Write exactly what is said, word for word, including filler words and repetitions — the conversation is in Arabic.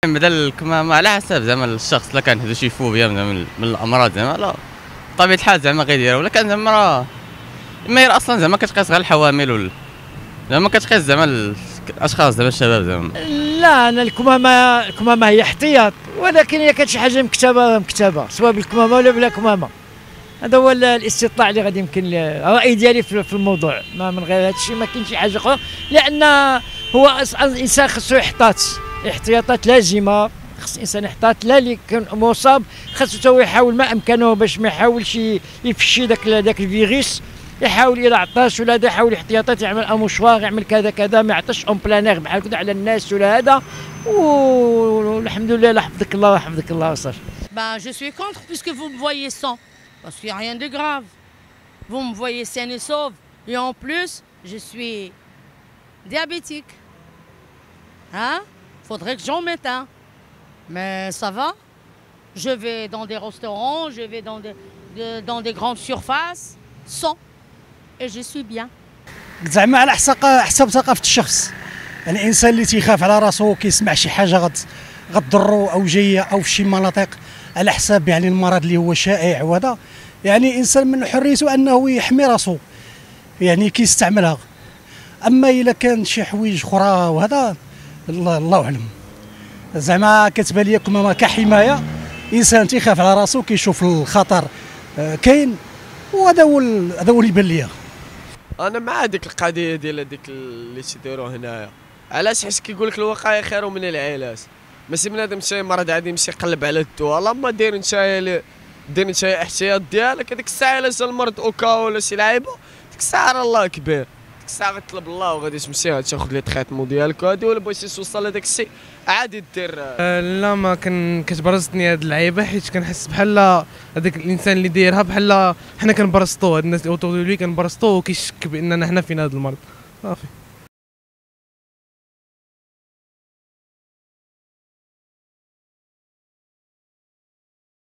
بدل الكمامة على حسب زعما الشخص، الا كان عنده شي فوبيا من, من الامراض زعما لا بطبيعة الحال زعما غيديرها، ولا كان زعما راه اما هي اصلا زعما كتقيس غير الحوامل ولا زعما كتقيس زعما الاشخاص زعما الشباب زعما. لا انا الكمامه الكمامه هي احتياط، ولكن هي كانت شي حاجه مكتبه مكتبه سواء بالكمامه ولا بلا كمامه. هذا هو الاستطلاع اللي غادي يمكن الراي ديالي في الموضوع. ما من غير هذا الشيء ما كاين شي حاجه اخرى، لان هو الانسان خصو يحتاط احتياطات لازمه. خص الانسان يحتاط لا اللي كان مصاب خاصو حتى هو يحاول ما امكنه باش ما يحاولش يفشي داك داك الفيروس، يحاول الى عطاش ولا هذا يحاول احتياطات، يعمل امشوار يعمل كذا كذا، ما يعطيش اون بلانير بحال كذا على الناس ولا هذا. والحمد لله لا حفظك الله وحفظك الله وصافي. Ben, je suis contre puisque vous me voyez sans, parce qu'il n'y a rien de grave. Vous me voyez saine et sauve, et en plus, je suis diabétique. Hein? Faudrait que j'en mette un. Mais ça va. Je vais dans des restaurants, je vais dans des, de, dans des grandes surfaces, sans. Et je suis bien. زعما على حسب حسب ثقافة الشخص. يعني الانسان اللي تيخاف على راسو كيسمع شي حاجة غد غتضرو او جايه او في شي مناطق على حساب يعني المرض اللي هو شائع وهذا، يعني الانسان من حريته انه يحمي راسو يعني كيستعملها. اما الا كان شي حوايج اخرى وهذا الله, الله اعلم. زعما كتبان لي كما كحمايه انسان تيخاف على راسو كيشوف الخطر كاين، وهذا هو هذا هو اللي يبان ليا. انا مع ديك القضيه ديال هذيك اللي تيديروا هنايا. علاش؟ حيت كيقول لك الوقايه خير من العلاج. ماشي بنادم شي مرض عادي يمشي يقلب على الدواء، اللهم دير نتايا دير نتايا احتياط ديالك. هذيك الساعه الا جا المرض اوكا ولا شي لعيبه، ديك الساعه راه الله كبير، ديك الساعه غتطلب الله وغادي تمشي تاخذ لي تريتمون ديالك وهادي، ولا بغيتي توصل لهداك الشيء عادي دير. أه لا ما كان كتبرزتني هاد اللعيبه، حيت كنحس بحال هذاك الانسان اللي دايرها بحال حنا كنبرزطوه، هاد الناس اللي اوتو لي كنبرزطوه وكيشك باننا حنا فينا هاد المرض صافي.